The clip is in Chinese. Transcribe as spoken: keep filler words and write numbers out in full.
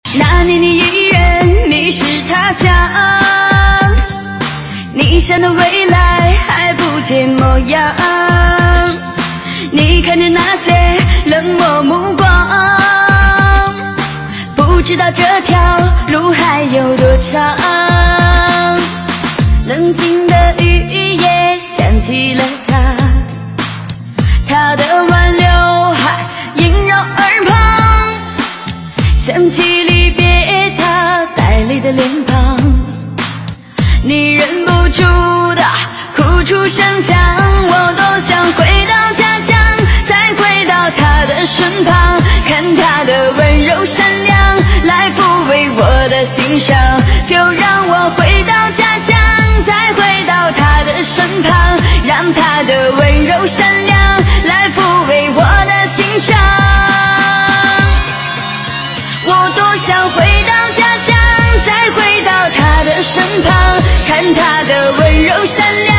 那年你依然迷失他乡，你想的未来还不见模样。你看着那些冷漠目光，不知道这条路还有多长。冷静的雨也想起了他，他的挽留海萦绕耳旁，想起离别他带泪的脸庞，你忍不住的哭出声响。我多想回到家乡，再回到他的身旁，看他的温柔善良来抚慰我的心伤。就让我回到家乡，再回到他的身旁，让他的温柔善良来抚慰我的心伤。我多想回到家乡，再回到他的身旁，看他的温柔善良